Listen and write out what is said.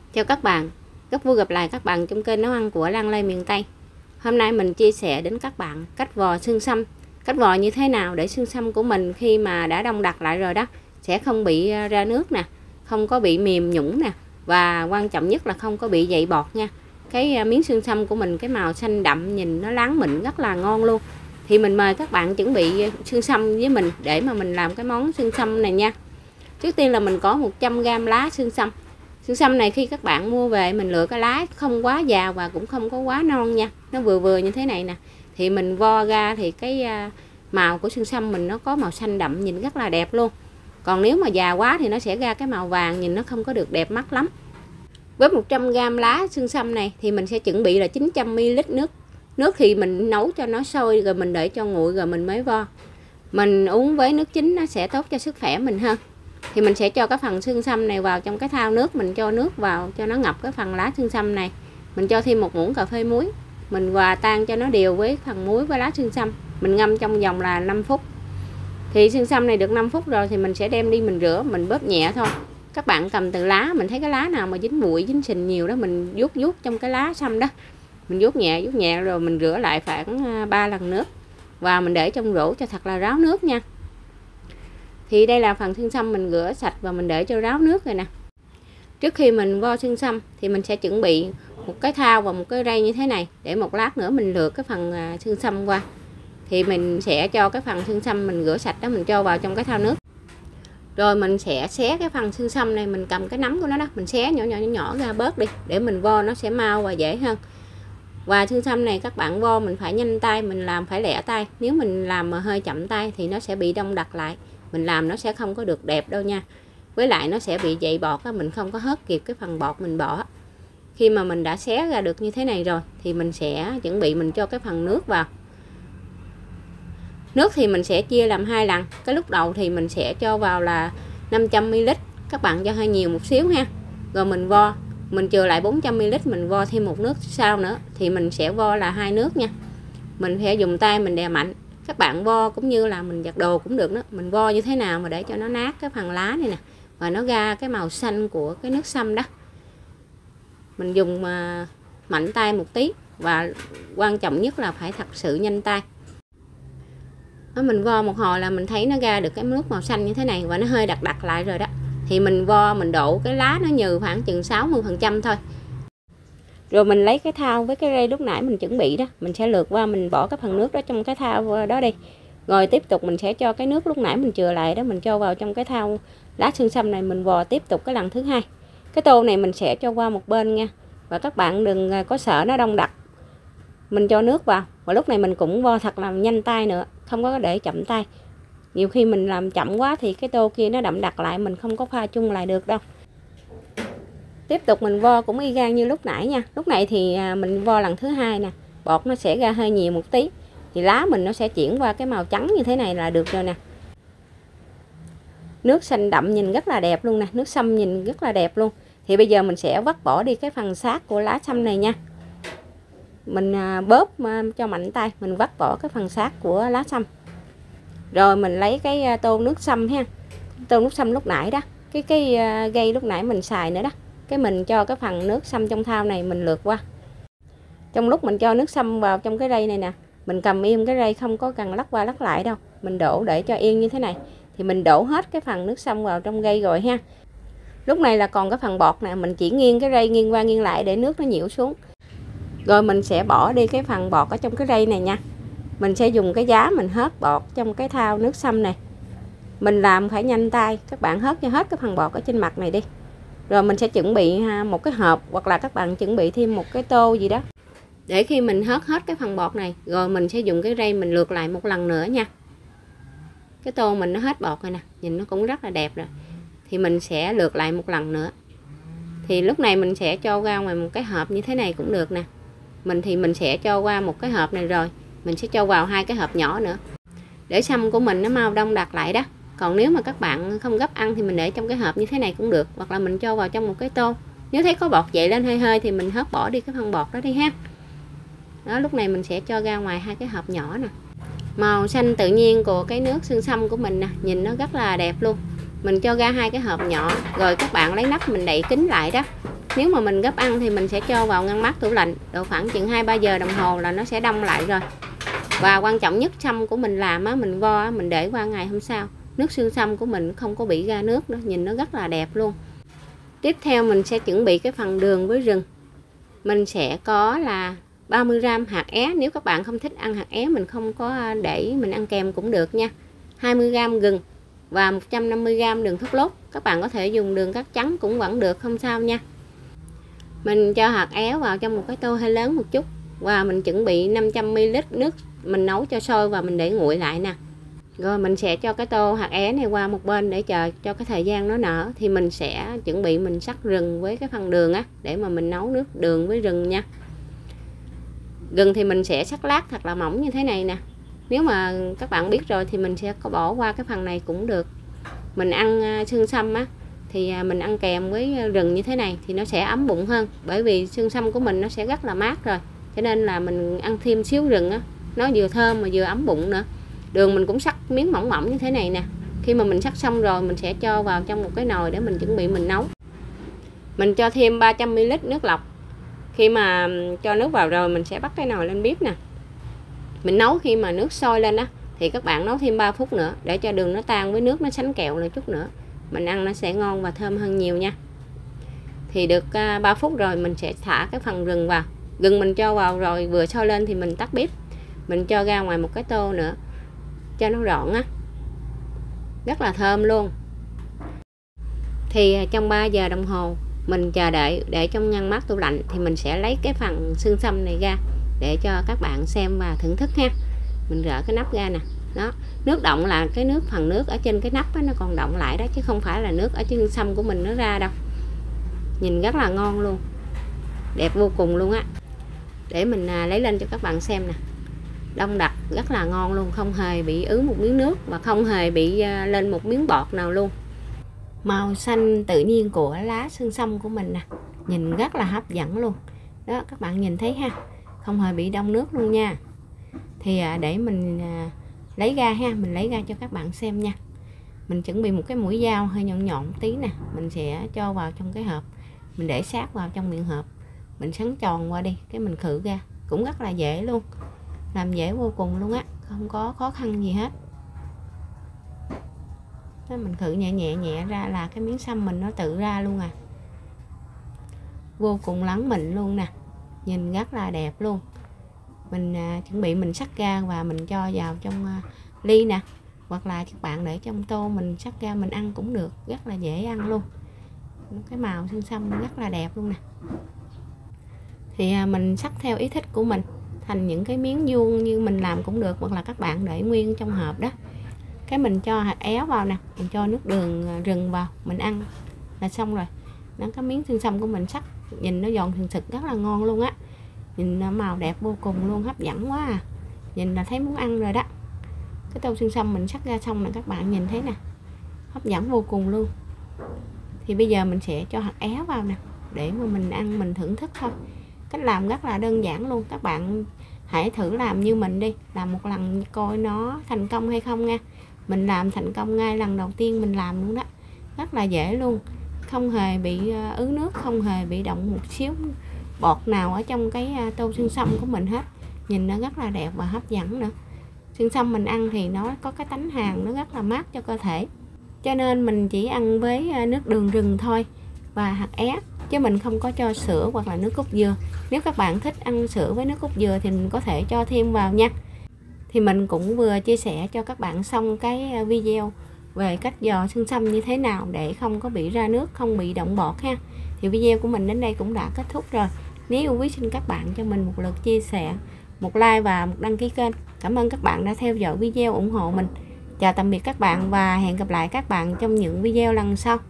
Chào các bạn, rất vui gặp lại các bạn trong kênh nấu ăn của Lan Lê miền Tây. Hôm nay mình chia sẻ đến các bạn cách vò xương sâm. Cách vò như thế nào để xương sâm của mình khi mà đã đông đặc lại rồi đó sẽ không bị ra nước nè, không có bị mềm nhũn nè, và quan trọng nhất là không có bị dậy bọt nha. Cái miếng xương sâm của mình cái màu xanh đậm, nhìn nó láng mịn rất là ngon luôn. Thì mình mời các bạn chuẩn bị xương sâm với mình để mà mình làm cái món xương sâm này nha. Trước tiên là mình có 100g lá xương sâm. Xương sâm này khi các bạn mua về mình lựa cái lá không quá già và cũng không có quá non nha, nó vừa vừa như thế này nè. Thì mình vo ra thì cái màu của xương sâm mình nó có màu xanh đậm, nhìn rất là đẹp luôn. Còn nếu mà già quá thì nó sẽ ra cái màu vàng, nhìn nó không có được đẹp mắt lắm. Với 100g lá xương sâm này thì mình sẽ chuẩn bị là 900ml nước. Nước thì mình nấu cho nó sôi rồi mình để cho nguội rồi mình mới vo. Mình uống với nước chính nó sẽ tốt cho sức khỏe mình hơn. Thì mình sẽ cho cái phần xương sâm này vào trong cái thau nước, mình cho nước vào cho nó ngập cái phần lá xương sâm này. Mình cho thêm 1 muỗng cà phê muối. Mình hòa tan cho nó đều với phần muối với lá xương sâm. Mình ngâm trong vòng là 5 phút. Thì xương sâm này được 5 phút rồi thì mình sẽ đem đi mình rửa, mình bóp nhẹ thôi. Các bạn cầm từ lá, mình thấy cái lá nào mà dính bụi, dính sình nhiều đó, mình vuốt trong cái lá sâm đó. Mình vuốt nhẹ rồi mình rửa lại khoảng 3 lần nước. Và mình để trong rổ cho thật là ráo nước nha. Thì đây là phần xương sâm mình rửa sạch và mình để cho ráo nước rồi nè. Trước khi mình vo xương sâm thì mình sẽ chuẩn bị một cái thau và một cái rây như thế này, để một lát nữa mình lượt cái phần xương sâm qua. Thì mình sẽ cho cái phần xương sâm mình rửa sạch đó, mình cho vào trong cái thau nước. Rồi mình sẽ xé cái phần xương sâm này, mình cầm cái nắm của nó đó, mình xé nhỏ ra bớt đi, để mình vo nó sẽ mau và dễ hơn. Và xương sâm này các bạn vo mình phải nhanh tay, mình làm phải lẹ tay. Nếu mình làm mà hơi chậm tay thì nó sẽ bị đông đặc lại, mình làm nó sẽ không có được đẹp đâu nha. Với lại nó sẽ bị dậy bọt á, mình không có hớt kịp cái phần bọt mình bỏ. Khi mà mình đã xé ra được như thế này rồi thì mình sẽ chuẩn bị mình cho cái phần nước vào. Nước thì mình sẽ chia làm 2 lần. Cái lúc đầu thì mình sẽ cho vào là 500ml, các bạn cho hơi nhiều một xíu ha. Rồi mình vo, mình chừa lại 400ml, mình vo thêm một nước sau nữa thì mình sẽ vo là 2 nước nha. Mình sẽ dùng tay mình đè mạnh. Các bạn vo cũng như là mình giặt đồ cũng được đó. Mình vo như thế nào mà để cho nó nát cái phần lá này nè, và nó ra cái màu xanh của cái nước sâm đó. Mình dùng mạnh tay một tí, và quan trọng nhất là phải thật sự nhanh tay. Mình vo một hồi là mình thấy nó ra được cái nước màu xanh như thế này và nó hơi đặc lại rồi đó. Thì mình vo mình đổ cái lá nó nhừ khoảng chừng 60% thôi. Rồi mình lấy cái thau với cái rây lúc nãy mình chuẩn bị đó, mình sẽ lượt qua, mình bỏ cái phần nước đó trong cái thau đó đi. Rồi tiếp tục mình sẽ cho cái nước lúc nãy mình chừa lại đó, mình cho vào trong cái thau lá xương sâm này, mình vò tiếp tục cái lần thứ hai. Cái tô này mình sẽ cho qua một bên nha. Và các bạn đừng có sợ nó đông đặc. Mình cho nước vào, và lúc này mình cũng vo thật là nhanh tay nữa, không có để chậm tay. Nhiều khi mình làm chậm quá thì cái tô kia nó đậm đặc lại, mình không có pha chung lại được đâu. Tiếp tục mình vo cũng y gan như lúc nãy nha. Lúc này thì mình vo lần thứ hai nè, bọt nó sẽ ra hơi nhiều một tí. Thì lá mình nó sẽ chuyển qua cái màu trắng như thế này là được rồi nè. Nước xanh đậm nhìn rất là đẹp luôn nè, nước sâm nhìn rất là đẹp luôn. Thì bây giờ mình sẽ vắt bỏ đi cái phần xác của lá sâm này nha. Mình bóp cho mạnh tay, mình vắt bỏ cái phần xác của lá sâm. Rồi mình lấy cái tô nước sâm ha. Tô nước sâm lúc nãy đó, cái gây lúc nãy mình xài nữa đó. Cái mình cho cái phần nước sâm trong thau này mình lượt qua. Trong lúc mình cho nước sâm vào trong cái rây này nè, mình cầm im cái rây, không có cần lắc qua lắc lại đâu. Mình đổ để cho yên như thế này. Thì mình đổ hết cái phần nước sâm vào trong rây rồi ha. Lúc này là còn cái phần bọt nè, mình chỉ nghiêng cái rây nghiêng qua nghiêng lại để nước nó nhiễu xuống. Rồi mình sẽ bỏ đi cái phần bọt ở trong cái rây này nha. Mình sẽ dùng cái giá mình hớt bọt trong cái thau nước sâm này. Mình làm phải nhanh tay, các bạn hớt cho hết cái phần bọt ở trên mặt này đi. Rồi mình sẽ chuẩn bị một cái hộp, hoặc là các bạn chuẩn bị thêm một cái tô gì đó. Để khi mình hớt hết cái phần bọt này, rồi mình sẽ dùng cái rây mình lượt lại một lần nữa nha. Cái tô mình nó hết bọt rồi nè, nhìn nó cũng rất là đẹp rồi. Thì mình sẽ lượt lại một lần nữa. Thì lúc này mình sẽ cho ra ngoài một cái hộp như thế này cũng được nè. Mình sẽ cho qua một cái hộp này rồi. Mình sẽ cho vào 2 cái hộp nhỏ nữa, để sâm của mình nó mau đông đặc lại đó. Còn nếu mà các bạn không gấp ăn thì mình để trong cái hộp như thế này cũng được, hoặc là mình cho vào trong một cái tô. Nếu thấy có bọt dậy lên hơi thì mình hớt bỏ đi cái phần bọt đó đi ha. Đó, lúc này mình sẽ cho ra ngoài 2 cái hộp nhỏ nè. Màu xanh tự nhiên của cái nước xương sâm của mình nè, nhìn nó rất là đẹp luôn. Mình cho ra 2 cái hộp nhỏ, rồi các bạn lấy nắp mình đậy kín lại đó. Nếu mà mình gấp ăn thì mình sẽ cho vào ngăn mát tủ lạnh độ khoảng chừng 2-3 giờ đồng hồ là nó sẽ đông lại rồi. Và quan trọng nhất, sâm của mình làm á, mình vo á, mình để qua ngày hôm sau, nước xương sâm của mình không có bị ra nước nữa, nhìn nó rất là đẹp luôn. Tiếp theo mình sẽ chuẩn bị cái phần đường với rừng. Mình sẽ có là 30g hạt é, nếu các bạn không thích ăn hạt é mình không có để mình ăn kèm cũng được nha. 20g gừng và 150g đường thốt nốt. Các bạn có thể dùng đường cát trắng cũng vẫn được, không sao nha. Mình cho hạt é vào trong một cái tô hơi lớn một chút và mình chuẩn bị 500ml nước mình nấu cho sôi và mình để nguội lại nè. Rồi mình sẽ cho cái tô hạt é này qua một bên để chờ cho cái thời gian nó nở. Thì mình sẽ chuẩn bị mình sắc rừng với cái phần đường á, để mà mình nấu nước đường với rừng nha. Gừng thì mình sẽ sắc lát thật là mỏng như thế này nè. Nếu mà các bạn biết rồi thì mình sẽ có bỏ qua cái phần này cũng được. Mình ăn xương sâm á thì mình ăn kèm với rừng như thế này thì nó sẽ ấm bụng hơn. Bởi vì xương sâm của mình nó sẽ rất là mát rồi, cho nên là mình ăn thêm xíu rừng á, nó vừa thơm mà vừa ấm bụng nữa. Đường mình cũng sắc miếng mỏng mỏng như thế này nè. Khi mà mình sắc xong rồi mình sẽ cho vào trong một cái nồi để mình chuẩn bị mình nấu. Mình cho thêm 300ml nước lọc. Khi mà cho nước vào rồi mình sẽ bắt cái nồi lên bếp nè. Mình nấu khi mà nước sôi lên á thì các bạn nấu thêm 3 phút nữa để cho đường nó tan với nước nó sánh kẹo lại chút nữa. Mình ăn nó sẽ ngon và thơm hơn nhiều nha. Thì được 3 phút rồi mình sẽ thả cái phần rừng vào. Gừng mình cho vào rồi vừa sôi lên thì mình tắt bếp. Mình cho ra ngoài một cái tô nữa cho nó gọn á. Rất là thơm luôn. Thì trong 3 giờ đồng hồ mình chờ đợi để trong ngăn mát tủ lạnh thì mình sẽ lấy cái phần xương sâm này ra để cho các bạn xem và thưởng thức ha. Mình gỡ cái nắp ra nè. Đó, nước động là cái phần nước ở trên cái nắp á, nó còn động lại đó, chứ không phải là nước ở trên sâm của mình nó ra đâu. Nhìn rất là ngon luôn, đẹp vô cùng luôn á. Để mình lấy lên cho các bạn xem nè. Đông đặc rất là ngon luôn, không hề bị ứ một miếng nước và không hề bị lên một miếng bọt nào luôn. Màu xanh tự nhiên của lá xương sâm của mình nè, nhìn rất là hấp dẫn luôn. Đó, các bạn nhìn thấy ha, không hề bị đông nước luôn nha. Thì để mình lấy ra ha, mình lấy ra cho các bạn xem nha. Mình chuẩn bị một cái mũi dao hơi nhọn nhọn tí nè, mình sẽ cho vào trong cái hộp, mình để sát vào trong miệng hộp, mình sắn tròn qua đi, cái mình khử ra, cũng rất là dễ luôn, làm dễ vô cùng luôn á, không có khó khăn gì hết. Đó, mình khử nhẹ nhẹ ra là cái miếng sâm mình nó tự ra luôn à, vô cùng lắng mịn luôn nè, nhìn rất là đẹp luôn. Mình chuẩn bị mình sắc ra và mình cho vào trong ly nè, hoặc là các bạn để trong tô mình sắc ra mình ăn cũng được, rất là dễ ăn luôn. Cái màu xương sâm rất là đẹp luôn nè. Thì mình sắc theo ý thích của mình thành những cái miếng vuông như mình làm cũng được, hoặc là các bạn để nguyên trong hộp đó. Cái mình cho hạt éo vào nè, mình cho nước đường rừng vào, mình ăn là xong rồi. Đó, cái miếng xương sâm của mình sắc nhìn nó giòn sừng sực rất là ngon luôn á. Nhìn màu đẹp vô cùng luôn, hấp dẫn quá à. Nhìn là thấy muốn ăn rồi đó. Cái tô xương sâm mình sắc ra xong nè, các bạn nhìn thấy nè, hấp dẫn vô cùng luôn. Thì bây giờ mình sẽ cho hạt éo vào nè, để mà mình ăn mình thưởng thức thôi. Cách làm rất là đơn giản luôn, các bạn hãy thử làm như mình đi, làm một lần coi nó thành công hay không nha. Mình làm thành công ngay lần đầu tiên mình làm luôn đó, rất là dễ luôn, không hề bị ứ nước, không hề bị động một xíu bọt nào ở trong cái tô xương sâm của mình hết. Nhìn nó rất là đẹp và hấp dẫn nữa. Xương sâm mình ăn thì nó có cái tánh hàn, nó rất là mát cho cơ thể, cho nên mình chỉ ăn với nước đường rừng thôi và hạt é, chứ mình không có cho sữa hoặc là nước cốt dừa. Nếu các bạn thích ăn sữa với nước cốt dừa thì mình có thể cho thêm vào nha. Thì mình cũng vừa chia sẻ cho các bạn xong cái video về cách giò xương sâm như thế nào để không có bị ra nước, không bị động bọt ha. Thì video của mình đến đây cũng đã kết thúc rồi. Nếu yêu quý xin các bạn cho mình một lượt chia sẻ, một like và một đăng ký kênh. Cảm ơn các bạn đã theo dõi video ủng hộ mình. Chào tạm biệt các bạn và hẹn gặp lại các bạn trong những video lần sau.